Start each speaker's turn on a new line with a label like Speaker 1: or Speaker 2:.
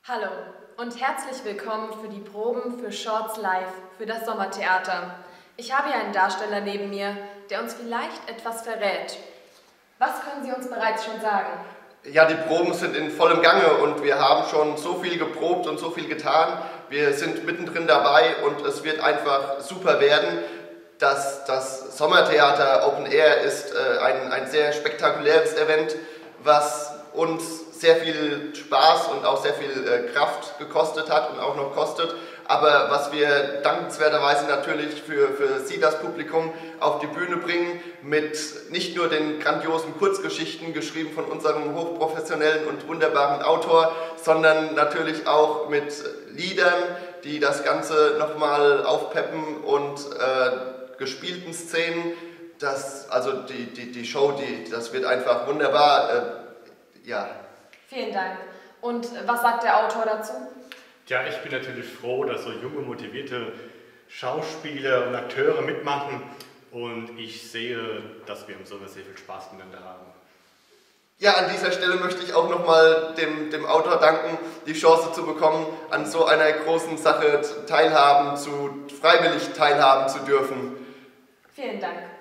Speaker 1: Hallo und herzlich willkommen für die Proben für Shorts Live für das Sommertheater. Ich habe hier einen Darsteller neben mir, der uns vielleicht etwas verrät. Was können Sie uns bereits schon sagen?
Speaker 2: Ja, die Proben sind in vollem Gange und wir haben schon so viel geprobt und so viel getan. Wir sind mittendrin dabei und es wird einfach super werden. Das Sommertheater Open Air ist ein sehr spektakuläres Event, was uns sehr viel Spaß und auch sehr viel Kraft gekostet hat und auch noch kostet. Aber was wir dankenswerterweise natürlich für Sie, das Publikum, auf die Bühne bringen, mit nicht nur den grandiosen Kurzgeschichten, geschrieben von unserem hochprofessionellen und wunderbaren Autor, sondern natürlich auch mit Liedern, die das Ganze nochmal aufpeppen und gespielten Szenen. Die Show, das wird einfach wunderbar. Ja.
Speaker 1: Vielen Dank. Und was sagt der Autor dazu?
Speaker 3: Ja, ich bin natürlich froh, dass so junge, motivierte Schauspieler und Akteure mitmachen und ich sehe, dass wir im Sommer sehr viel Spaß miteinander haben.
Speaker 2: Ja, an dieser Stelle möchte ich auch nochmal dem Autor danken, die Chance zu bekommen, an so einer großen Sache freiwillig teilhaben zu dürfen.
Speaker 1: Vielen Dank.